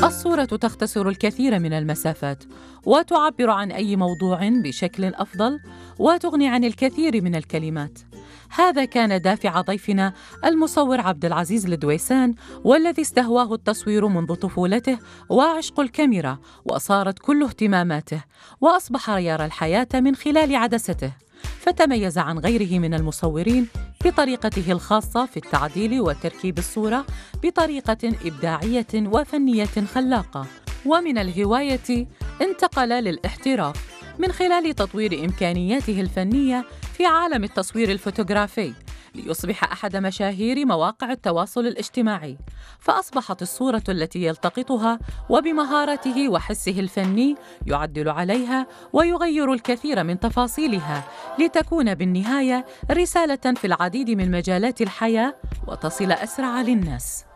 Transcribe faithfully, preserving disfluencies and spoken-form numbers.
الصورة تختصر الكثير من المسافات، وتعبر عن أي موضوع بشكل أفضل، وتغني عن الكثير من الكلمات. هذا كان دافع ضيفنا المصور عبد العزيز الدويسان، والذي استهواه التصوير منذ طفولته وعشق الكاميرا، وصارت كل اهتماماته، وأصبح يرى الحياة من خلال عدسته. فتميز عن غيره من المصورين بطريقته الخاصة في التعديل وتركيب الصورة بطريقة إبداعية وفنية خلاقة. ومن الهواية انتقل للاحتراف من خلال تطوير إمكانياته الفنية في عالم التصوير الفوتوغرافي، ليصبح أحد مشاهير مواقع التواصل الاجتماعي. فأصبحت الصورة التي يلتقطها وبمهارته وحسه الفني يعدل عليها ويغير الكثير من تفاصيلها، لتكون بالنهاية رسالة في العديد من مجالات الحياة وتصل أسرع للناس.